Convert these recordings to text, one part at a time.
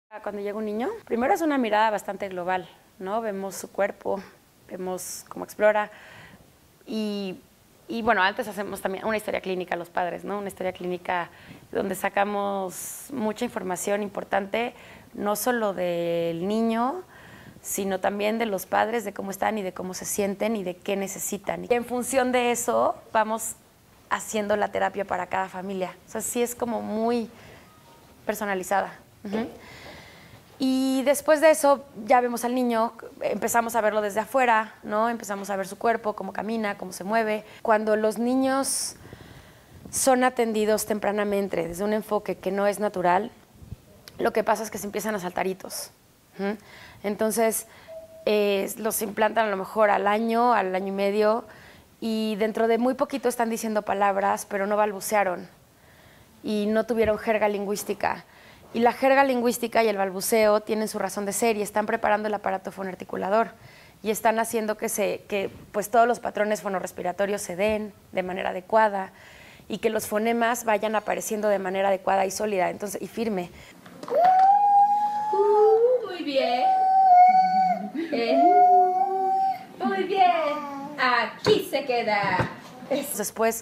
Cuando llega un niño, primero es una mirada bastante global, ¿no? Vemos su cuerpo, vemos cómo explora y bueno, antes hacemos también una historia clínica a los padres, ¿no? Una historia clínica donde sacamos mucha información importante, no solo del niño, sino también de los padres, de cómo están y de cómo se sienten y de qué necesitan. Y en función de eso vamos haciendo la terapia para cada familia. O sea, sí es como muy personalizada. Y después de eso ya vemos al niño, empezamos a verlo desde afuera, ¿no? Empezamos a ver su cuerpo, cómo camina, cómo se mueve. Cuando los niños son atendidos tempranamente desde un enfoque que no es natural, lo que pasa es que se empiezan a saltar hitos. Entonces, los implantan a lo mejor al año y medio, y dentro de muy poquito están diciendo palabras, pero no balbucearon y no tuvieron jerga lingüística. Y la jerga lingüística y el balbuceo tienen su razón de ser y están preparando el aparato fonoarticulador y están haciendo que pues todos los patrones fonorrespiratorios se den de manera adecuada y que los fonemas vayan apareciendo de manera adecuada y sólida, entonces, y firme. Muy bien. Muy bien. Aquí se queda. Después,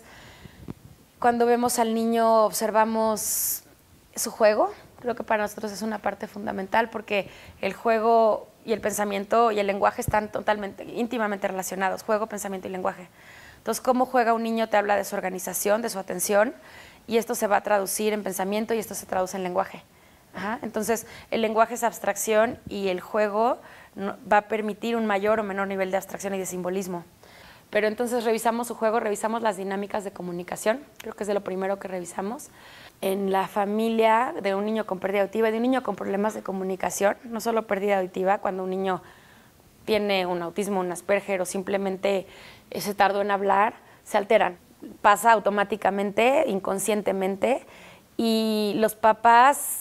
cuando vemos al niño, observamos su juego. Creo que para nosotros es una parte fundamental porque el juego y el pensamiento y el lenguaje están íntimamente relacionados, juego, pensamiento y lenguaje. Entonces, cómo juega un niño te habla de su organización, de su atención, y esto se va a traducir en pensamiento y esto se traduce en lenguaje. Entonces, el lenguaje es abstracción y el juego va a permitir un mayor o menor nivel de abstracción y de simbolismo. Pero entonces revisamos su juego, revisamos las dinámicas de comunicación, creo que es de lo primero que revisamos. En la familia de un niño con pérdida auditiva y de un niño con problemas de comunicación, no solo pérdida auditiva, cuando un niño tiene un autismo, un Asperger o simplemente se tardó en hablar, se alteran. Pasa automáticamente, inconscientemente, y los papás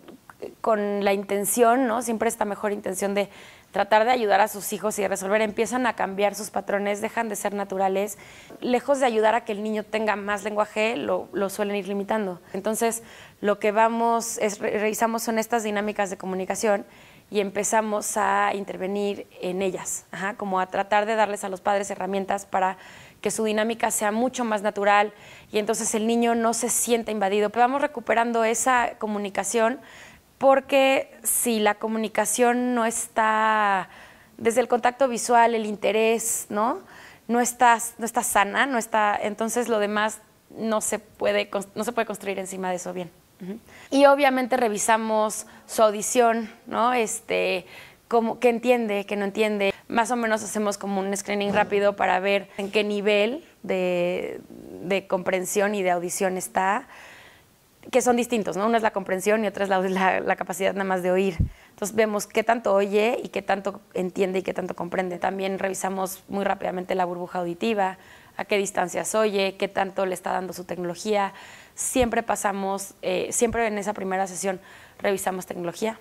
con la intención, ¿no? Siempre esta mejor intención de tratar de ayudar a sus hijos y de resolver, empiezan a cambiar sus patrones, dejan de ser naturales. Lejos de ayudar a que el niño tenga más lenguaje, lo suelen ir limitando. Entonces, lo que revisamos son estas dinámicas de comunicación y empezamos a intervenir en ellas, como a tratar de darles a los padres herramientas para que su dinámica sea mucho más natural y entonces el niño no se sienta invadido. Pero vamos recuperando esa comunicación porque si la comunicación no está, desde el contacto visual, el interés, no está sana, entonces lo demás no se puede construir encima de eso bien. Y obviamente revisamos su audición, ¿no? Qué entiende, qué no entiende. Más o menos hacemos como un screening rápido para ver en qué nivel de comprensión y de audición está, que son distintos, ¿no? Una es la comprensión y otra es la capacidad nada más de oír. Entonces vemos qué tanto oye y qué tanto entiende y qué tanto comprende. También revisamos muy rápidamente la burbuja auditiva, a qué distancias oye, qué tanto le está dando su tecnología. Siempre siempre en esa primera sesión revisamos tecnología,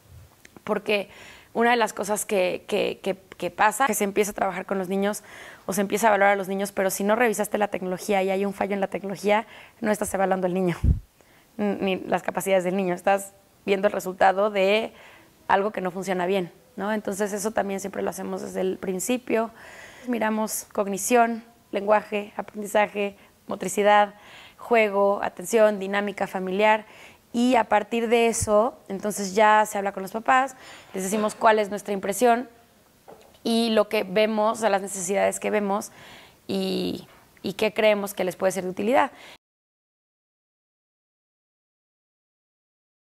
porque una de las cosas que pasa, que se empieza a trabajar con los niños o se empieza a evaluar a los niños, pero si no revisaste la tecnología y hay un fallo en la tecnología, no estás evaluando al niño, ni las capacidades del niño, estás viendo el resultado de algo que no funciona bien, ¿no? Entonces eso también siempre lo hacemos desde el principio. Miramos cognición, lenguaje, aprendizaje, motricidad, juego, atención, dinámica familiar, y a partir de eso, entonces ya se habla con los papás, les decimos cuál es nuestra impresión y lo que vemos, o sea, las necesidades que vemos y qué creemos que les puede ser de utilidad.